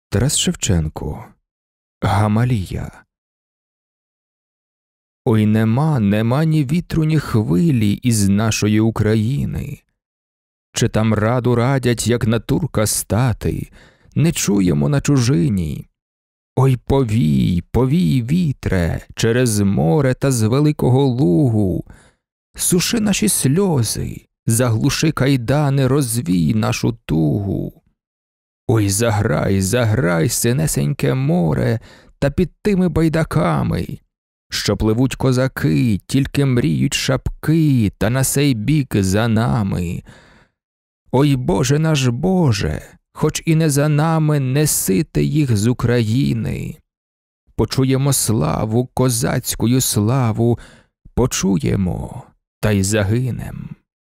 Тарас Шевченко. Гамалія. Ой, нема ні вітру, ні хвилі із нашої України. Чи там раду радять, як на турка стати, не чуємо на чужині. Ой, повій, повій, вітре, через море та з великого лугу, суши наші сльози, заглуши кайдани, розвій нашу тугу. Ой, заграй, заграй, синесеньке море, та під тими байдаками, що пливуть козаки, тільки мріють шапки, та на сей бік за нами. Ой, Боже наш Боже, хоч і не за нами, несите їх з України. Почуємо славу, козацькую славу, почуємо, та й загинем.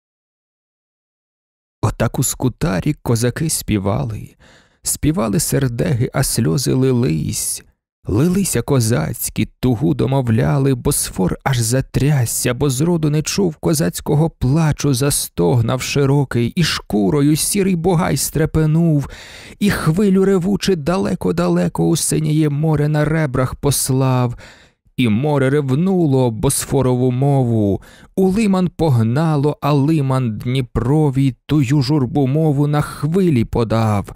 Отак у Скутарі козаки співали, співали сердеги, а сльози лились. Лилися козацькі, тугу домовляли, Босфор аж затрясся, бо зроду не чув козацького плачу, застогнав широкий, і шкурою сірий бугай стрепенув, і хвилю ревучи далеко-далеко у синіє море на ребрах послав. І море ревнуло Босфорову мову, у лиман погнало, а лиман Дніпрові тую журбу мову на хвилі подав.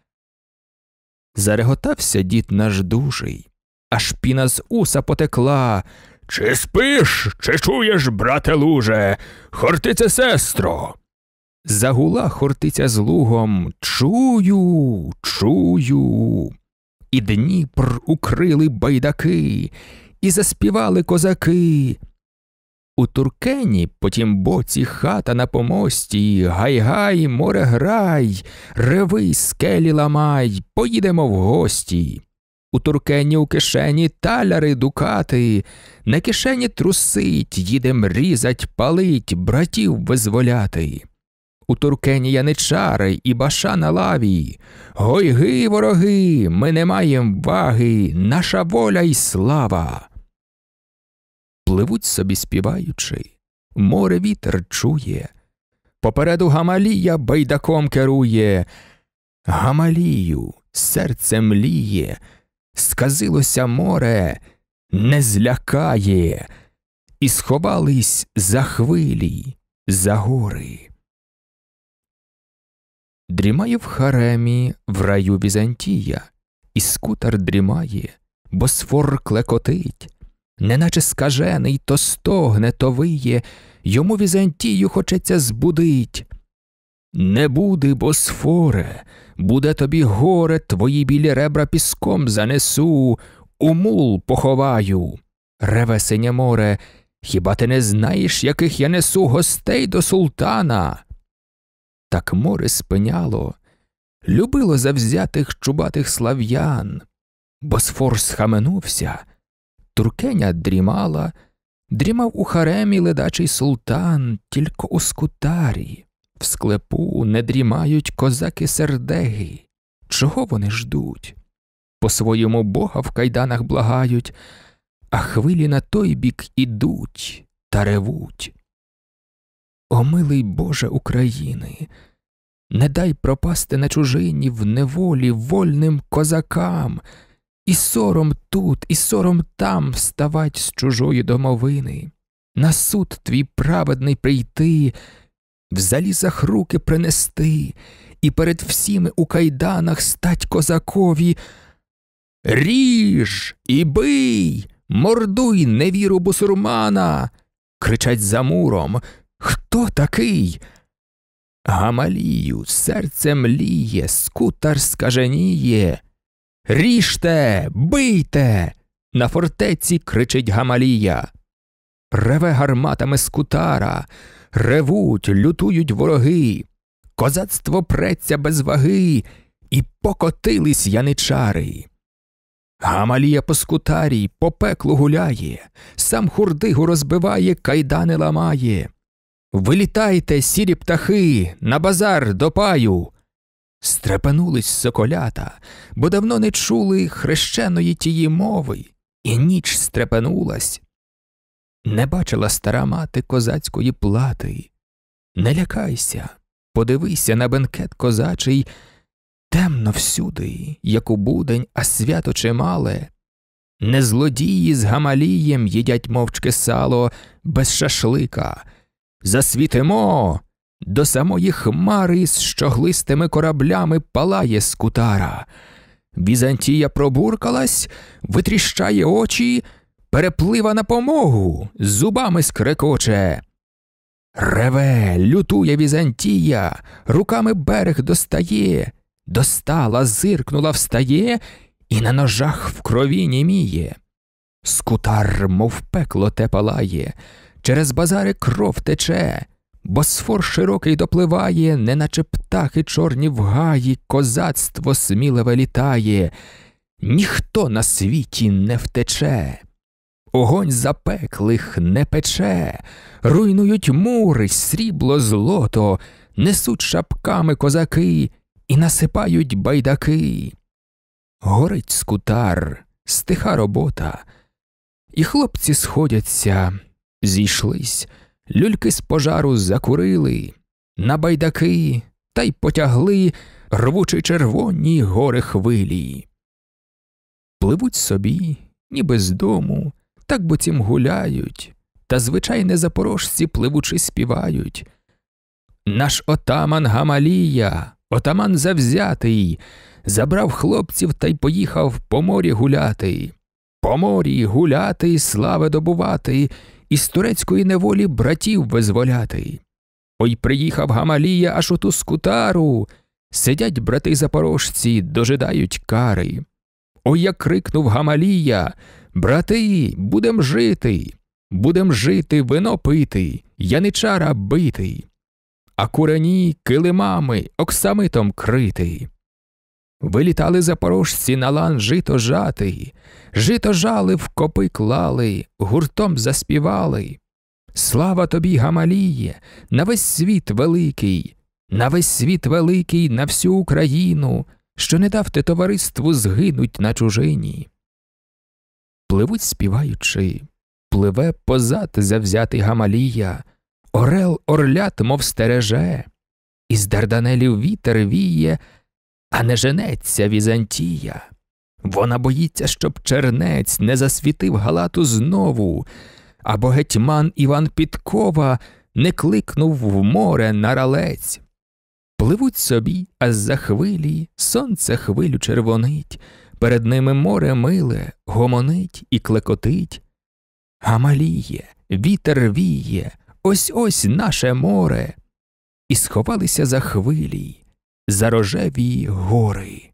Зареготався дід наш дужий, аж піна з уса потекла. «Чи спиш, чи чуєш, брате луже, Хортице сестро?» Загула Хортиця з лугом: «Чую, чую». І Дніпр укрили байдаки, і заспівали козаки. У Туркені по тім боці хата на помості, гай-гай, море грай, реви, скелі ламай, поїдемо в гості. У Туркені у кишені таляри, дукати, на кишені трусить, їдем різать, палить, братів визволяти. У Туркені яничари і баша на лаві, гой-ги, вороги, ми не маєм ваги, наша воля й слава. Пливуть собі співаючи, море вітер чує, попереду Гамалія байдаком керує. Гамалію, серце мліє, сказилося море, не злякає, і сховались за хвилі, за гори. Дрімає в харемі, в раю Візантія, і Скутар дрімає, Босфор клекотить. Неначе скажений, то стогне, то виє, йому Візантію хочеться збудить. «Не буде, Босфоре, буде тобі горе, твої білі ребра піском занесу, у мул поховаю». Реве синє море: «Хіба ти не знаєш, яких я несу гостей до султана?» Так море спиняло, любило завзятих чубатих слав'ян. Босфор схаменувся, Туркеня дрімала, дрімав у харемі ледачий султан, тільки у Скутарі, в склепу не дрімають козаки-сердеги. Чого вони ждуть? По-своєму Бога в кайданах благають, а хвилі на той бік ідуть та ревуть. О, милий Боже України, не дай пропасти на чужині в неволі вольним козакам, і сором тут, і сором там вставать з чужої домовини, на суд твій праведний прийти, в залізах руки принести, і перед всіми у кайданах стать козакові: «Ріж і бий, мордуй невіру бусурмана!» Кричать за муром: «Хто такий?» Гамалію, серце мліє, Скутар скаженіє: «Ріжте, бийте!» На фортеці кричить Гамалія. Реве гарматами Скутара, ревуть, лютують вороги, козацтво преться без ваги, і покотились яничари. Гамалія по Скутарі, по пеклу гуляє, сам хурдигу розбиває, кайдани ламає. «Вилітайте, сірі птахи, на базар до паю!» Стрепенулись соколята, бо давно не чули хрещеної тії мови, і ніч стрепенулась. Не бачила стара мати козацької плати. Не лякайся, подивися на бенкет козачий, Темно всюди, як у будень, а свято чимале. Не злодії з Гамалієм їдять мовчки сало без шашлика. Засвітимо! До самої хмари з щоглистими кораблями палає Скутара. Візантія пробуркалась, витріщає очі, переплива на помогу, зубами скрекоче. Реве, лютує Візантія, руками берег достає, достала, зиркнула, встає і на ножах в крові німіє. Скутар, мов пекло те палає, через базари кров тече, Босфор широкий допливає, неначе птахи чорні в гаї, козацтво сміливе літає, ніхто на світі не втече. Огонь запеклих не пече, руйнують мури, срібло, злото, несуть шапками козаки і насипають байдаки. Горить Скутар, стиха робота, і хлопці сходяться, зійшлись, люльки з пожару закурили, на байдаки та й потягли, рвучи червоні гори хвилі. Пливуть собі, ніби з дому, так буцім гуляють, та звичайне запорожці пливучи співають. Наш отаман Гамалія, отаман завзятий, забрав хлопців та й поїхав по морі гуляти. По морі гуляти, слави добувати, із турецької неволі братів визволяти. Ой, приїхав Гамалія аж у ту Скутару, сидять брати запорожці, дожидають кари. Ой, як крикнув Гамалія: брати, будем жити, вино пити, яничара бити, а курені килимами, оксамитом крити. Вилітали запорожці на лан жито жати, жито жали, в копи клали, гуртом заспівали. Слава тобі, Гамаліє, на весь світ великий, на весь світ великий, на всю Україну, що не дав ти товариству згинуть на чужині. Пливуть співаючи, пливе позад завзятий Гамалія, орел орлят мов стереже, із Дарданелів вітер віє, а не женеться Візантія. Вона боїться, щоб чернець не засвітив галату знову, або гетьман Іван Підкова не кликнув в море на ралець. Пливуть собі, а з-за хвилі сонце хвилю червонить, перед ними море миле, гомонить і клекотить. Гамаліє, вітер віє, ось-ось наше море. І сховалися за хвилі, за рожеві гори.